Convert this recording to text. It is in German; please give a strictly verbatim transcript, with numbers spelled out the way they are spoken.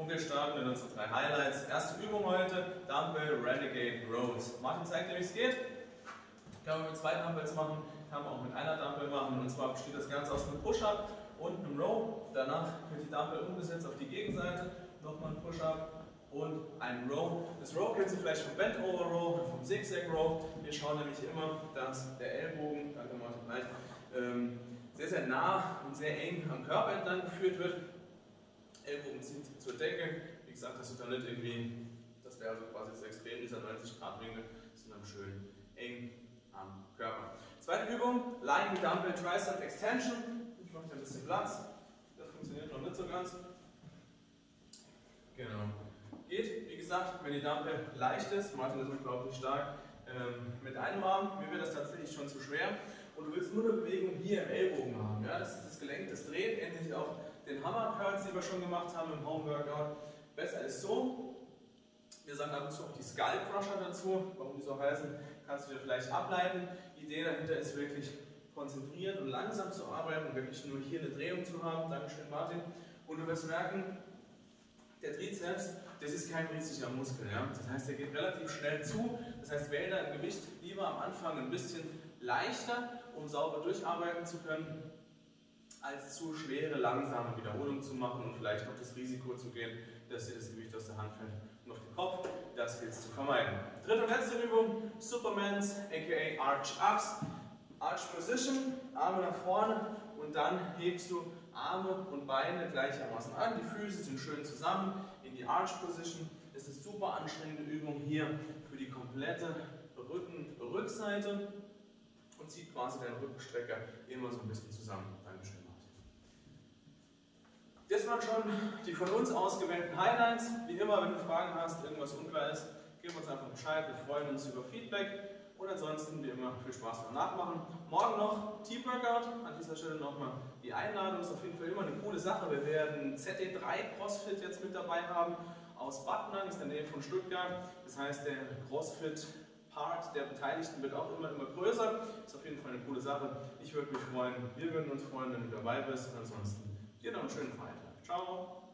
Und wir starten mit unseren drei Highlights. Erste Übung heute, Dumbbell Renegade Rows. Martin zeigt dir, wie es geht. Kann man mit zwei Dumbbells machen, kann man auch mit einer Dumbbell machen. Und zwar besteht das Ganze aus einem Push-Up und einem Row. Danach wird die Dumbbell umgesetzt auf die Gegenseite. Nochmal ein Push-Up und ein Row. Das Row kennst du vielleicht vom Bend-Over Row, vom Zigzag Row. Wir schauen nämlich immer, dass der Ellbogen, danke Martin, gleich, ähm, sehr, sehr nah und sehr eng am Körper entlang geführt wird. Ellbogen zieht zur Decke. Wie gesagt, dass du da nicht irgendwie, das wäre also quasi das Extrem dieser neunzig Grad Winkel, sondern schön eng am Körper. Zweite Übung, Lying Dumbbell Tricep Extension. Ich mache hier ein bisschen Platz. Das funktioniert noch nicht so ganz. Genau. Geht, wie gesagt, wenn die Dumbbell leicht ist, Martin ist unglaublich stark, ähm, mit einem Arm, mir wird das tatsächlich schon zu schwer. Und du willst nur eine Bewegung hier im Ellbogen haben. Ja? Das ist das Gelenk, das dreht, ähnlich auch den Hammer Curls, die wir schon gemacht haben im Home Workout. Besser ist so. Wir sagen ab und zu auch die Skull Crusher dazu. Warum die so heißen, kannst du dir vielleicht ableiten. Die Idee dahinter ist wirklich konzentriert und langsam zu arbeiten und wirklich nur hier eine Drehung zu haben. Dankeschön, Martin. Und du wirst merken, der Trizeps, das ist kein riesiger Muskel. Ja? Das heißt, der geht relativ schnell zu. Das heißt, wähle dein Gewicht lieber am Anfang ein bisschen leichter, um sauber durcharbeiten zu können, als zu schwere, langsame Wiederholungen zu machen und vielleicht noch das Risiko zu gehen, dass dir das Gewicht aus der Hand fällt und auf den Kopf. Das gilt es zu vermeiden. Dritte und letzte Übung, Supermans, aka Arch Ups. Arch Position, Arme nach vorne und dann hebst du Arme und Beine gleichermaßen an. Die Füße sind schön zusammen in die Arch Position. Das ist eine super anstrengende Übung hier für die komplette Rücken-Rückseite und zieht quasi deinen Rückenstrecker immer so ein bisschen zusammen. Dankeschön, Martin. Das waren schon die von uns ausgewählten Highlights. Wie immer, wenn du Fragen hast, irgendwas unklar ist, gib uns einfach Bescheid. Wir freuen uns über Feedback. Und ansonsten, wie immer, viel Spaß beim Nachmachen. Morgen noch Team-Workout. An dieser Stelle nochmal die Einladung. Ist auf jeden Fall immer eine coole Sache. Wir werden Z D drei CrossFit jetzt mit dabei haben aus Battnang, ist in der Nähe von Stuttgart. Das heißt, der CrossFit-Part der Beteiligten wird auch immer, immer größer. Ist auf jeden Fall eine coole Sache. Ich würde mich freuen, wir würden uns freuen, wenn du dabei bist. Und ansonsten dir noch einen schönen Freitag. Ciao!